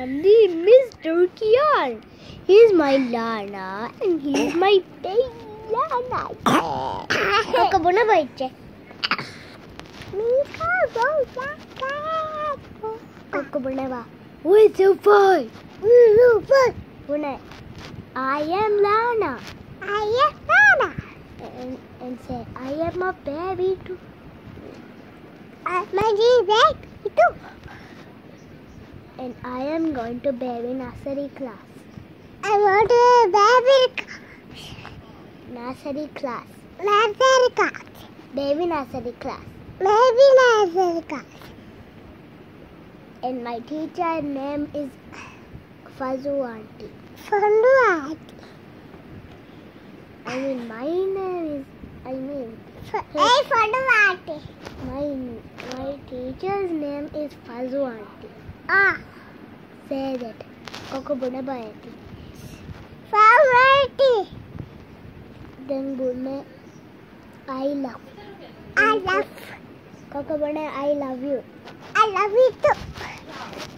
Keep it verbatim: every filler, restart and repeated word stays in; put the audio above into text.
am the Mister Kian. He's my Lana and he's my baby Lana. Kakabuna baiche. Kakabuna ba. What's so fun? What's so fun? Buna. I am Lana. I am Lana. And, and say, I am a baby too. I'm a baby too. And I am going to baby nursery class. I want to baby nursery class. Nursery class. Baby nursery class. Baby nursery class. And my teacher name is Fazu Auntie. Fazu Auntie. I mean, my name is, I mean, hey, Fazu Auntie. My, my teacher's name is Fazu Auntie. Ah. Say that. Kakabuna Bayati. Fazu Auntie. Then Bune, I love. I love. Kakabuna, I love you. I love you too.